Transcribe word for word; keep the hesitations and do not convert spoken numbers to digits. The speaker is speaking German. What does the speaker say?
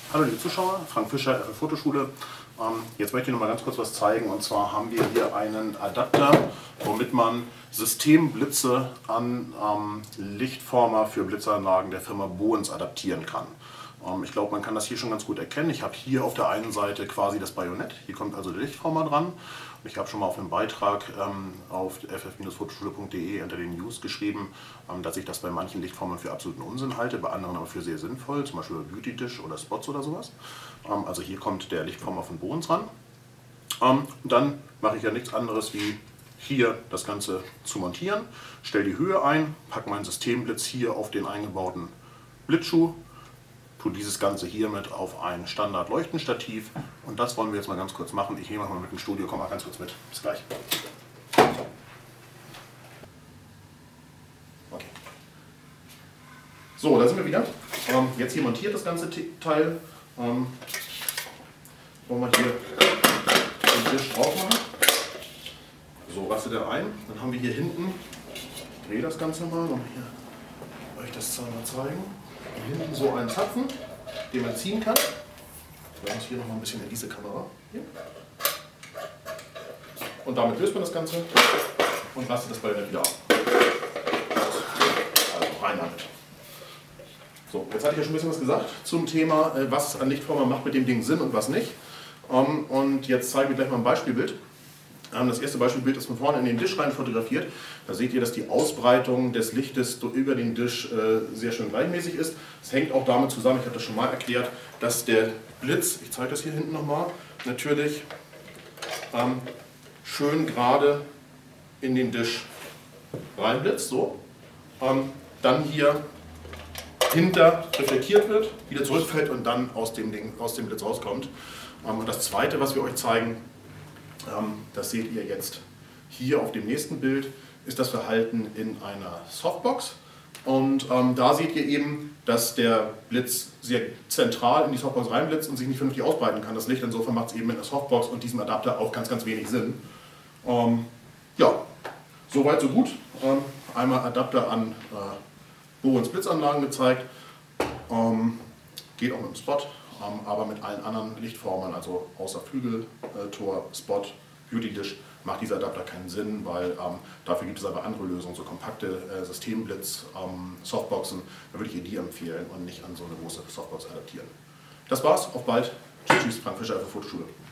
Hallo liebe Zuschauer, Frank Fischer, F F Fotoschule. Ähm, jetzt möchte ich noch mal ganz kurz was zeigen, und zwar haben wir hier einen Adapter, womit man Systemblitze an ähm, Lichtformer für Blitzanlagen der Firma Bohns adaptieren kann. Ähm, ich glaube, man kann das hier schon ganz gut erkennen. Ich habe hier auf der einen Seite quasi das Bajonett, hier kommt also der Lichtformer dran. Ich habe schon mal auf einem Beitrag ähm, auf f f Fotoschule punkt de unter den News geschrieben, ähm, dass ich das bei manchen Lichtformern für absoluten Unsinn halte, bei anderen aber für sehr sinnvoll, zum Beispiel Beauty Dish oder Spots oder sowas. Ähm, also hier kommt der Lichtformer von Bohns ran. Ähm, dann mache ich ja nichts anderes wie hier das Ganze zu montieren, stelle die Höhe ein, packe meinen Systemblitz hier auf den eingebauten Blitzschuh, tue dieses Ganze hiermit auf ein Standard-Leuchtenstativ, und das wollen wir jetzt mal ganz kurz machen. Ich nehme mal mit dem Studio, komm mal ganz kurz mit. Bis gleich. Okay. So, da sind wir wieder. Ähm, jetzt hier montiert das ganze Teil. Ähm, wollen wir hier den Tisch drauf machen. So, rastet er ein. Dann haben wir hier hinten, ich drehe das Ganze mal, um hier euch das mal zeigen. Hier hinten so einen Zapfen, den man ziehen kann. Ich mache hier noch mal ein bisschen in diese Kamera. Hier. Und damit löst man das Ganze und rastet das Bajonett wieder auf. Also rein damit. So, jetzt hatte ich ja schon ein bisschen was gesagt zum Thema, was an Lichtformer macht mit dem Ding Sinn und was nicht. Und jetzt zeige ich gleich mal ein Beispielbild. Das erste Beispielbild ist von vorne in den Tisch rein fotografiert. Da seht ihr, dass die Ausbreitung des Lichtes über den Tisch sehr schön gleichmäßig ist. Es hängt auch damit zusammen, ich habe das schon mal erklärt, dass der Blitz, ich zeige das hier hinten nochmal, natürlich ähm, schön gerade in den Tisch reinblitzt. So. Ähm, dann hier hinter reflektiert wird, wieder zurückfällt und dann aus dem, Ding, aus dem Blitz rauskommt. Ähm, und das zweite, was wir euch zeigen, das seht ihr jetzt hier auf dem nächsten Bild, ist das Verhalten in einer Softbox. Und ähm, da seht ihr eben, dass der Blitz sehr zentral in die Softbox reinblitzt und sich nicht vernünftig ausbreiten kann. Das Licht insofern macht es eben mit einer Softbox und diesem Adapter auch ganz, ganz wenig Sinn. Ähm, ja, soweit so gut. Ähm, einmal Adapter an äh, Bohns Blitzanlagen gezeigt. Ähm, geht auch mit dem Spot. Aber mit allen anderen Lichtformen, also außer Flügel, äh, Tor, Spot, Beauty Dish, macht dieser Adapter keinen Sinn, weil ähm, dafür gibt es aber andere Lösungen, so kompakte äh, Systemblitz, ähm, Softboxen. Da würde ich ihr die empfehlen und nicht an so eine große Softbox adaptieren. Das war's, auf bald. Tschüss, Frank Fischer, F F Fotoschule.